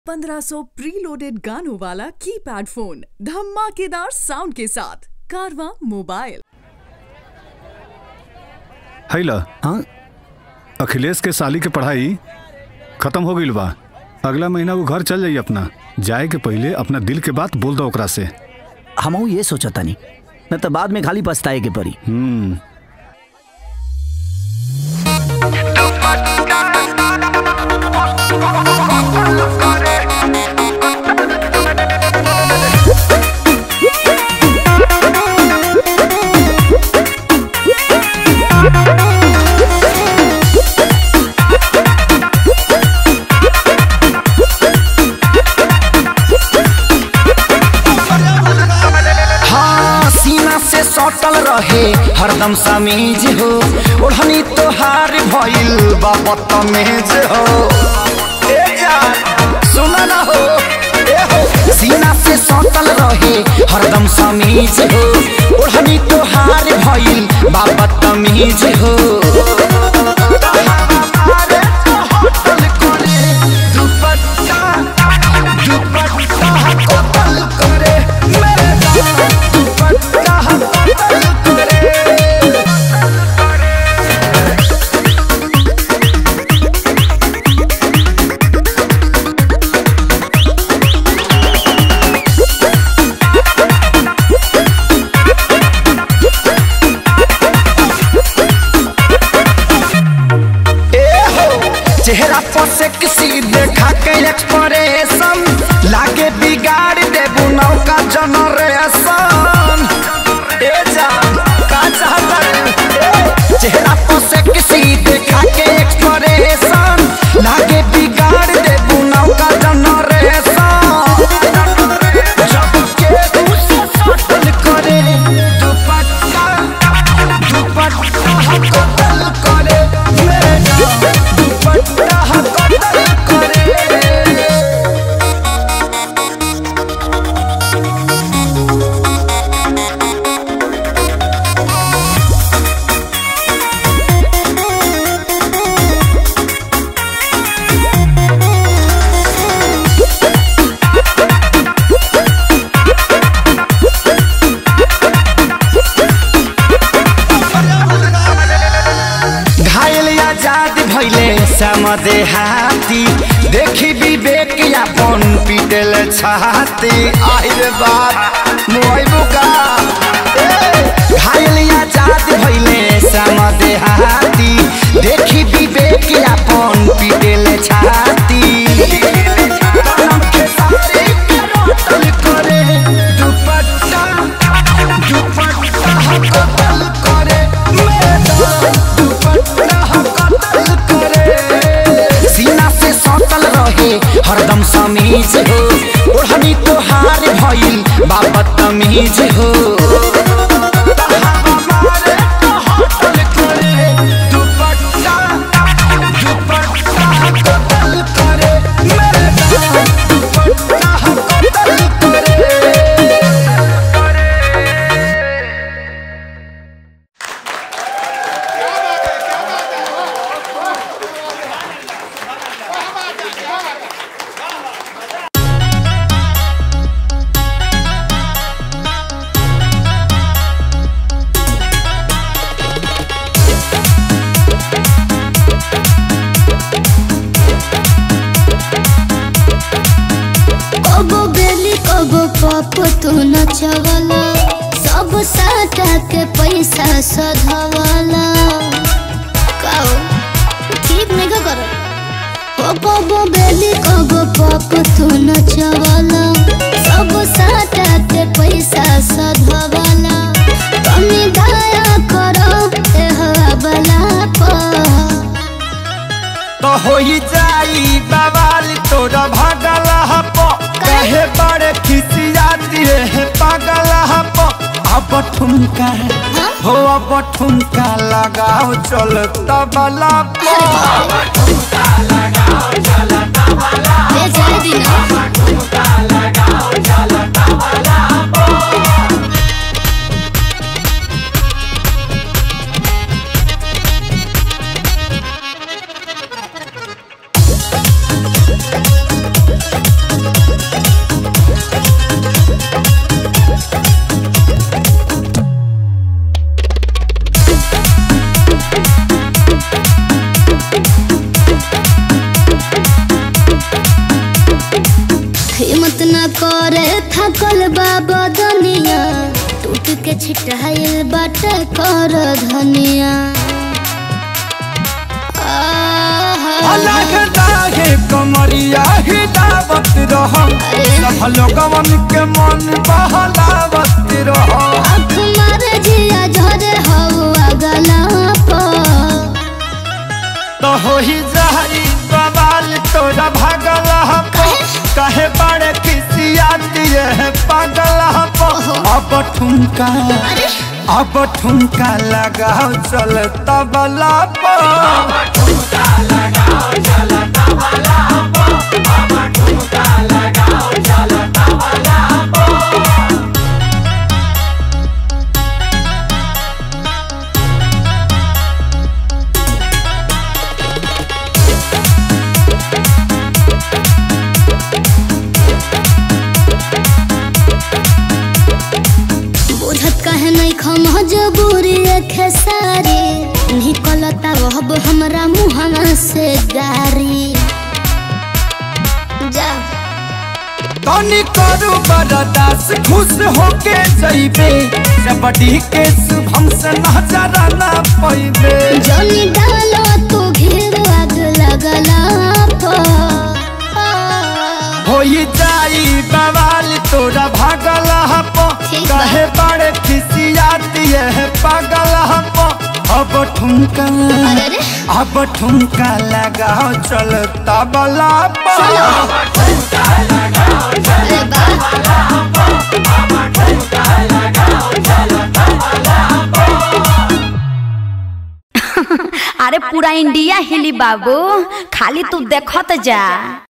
1500 preloaded गानों वाला keypad phone धमाकेदार साउंड के साथ कारवा मोबाइल। हैला हाँ अखिलेश के साली के पढ़ाई खत्म हो गई बा। अगला महीना वो घर चल जाई। अपना जाए के पहले अपना दिल के बात बोल दो ओकरा से। हम ये सोचा तानी न तो बाद में खाली पछताए के पड़ी। सटल रहे हरदम समीज हो ओढ़नी तोहार भइल बा बदतमीज हो। ए जान सुन न हो ए हो सीना से सटल रहे हरदम समीज हो ओढ़नी तोहार भइल बा बदतमीज हो। चेहरा पर से किसी देखा के एक्सप्रेशन लागे बिगाड़ देबू नौका जनरेशन। ए जान का चाहता रे चेहरा पर से किसी देखा के एक्सप्रेशन लागे बिगाड़ देबू नौका जनरेशन। जब के उसे सटल करे दुपट्टा कतल करे मेरा समदे हाथी देखी विवेक अपन पीटल छाती। आहिर बात मोइबू का घायल आजाद भइले समदे हाथी देखी विवेक अपन पीटल छाती। हरदम समीज हो ओढ़नी तोहार भइल बा बदतमीज हो। तू नचवाला सब साटा के पैसा सधवाला ठीक नहीं करो कबो बेली कबो पप तू नचवाला सब साटा के पैसा सधवाला कमी दया करो ए हवाला तो होई जाई बवाल तोरा भागला हपो कहे बड़े खिसिया दिए है पागल हपो। अब ठुमका हो अब ठुमका लगाओ चल तबला पो। ठुमका लगाओ चल तबला ए जाए दिना ठुमका लगाओ चल तबला पो। न करे थकल बाबा दुनिया टूट के छिटाइल बाटे कर धनिया अलग दागे कमरिया हिलावत रहो सब लोगवन के मन बहलावत रहो आँख मारे जिया झरे हवा गला पर तो हो ही जाई बवाल तोरा भागला कहे बड़े खिसियाती है पागल अब ठुमका लगाओ चल तबला मजबूरी खेसारी निकलता रहब हमरा मुहना से गारी जा तनी करू बरदास खुश होके जइबे जबड़ी के शुभम से नजर ना पइबे जनी डालो तू घेर आग लगला होई जाई बवाल तोरा भागला कहे बड़े खिसियाती है पागल अब ठुमका लगाओ चल तबला अरे पूरा इंडिया हिली बाबू, खाली तू देखत जा।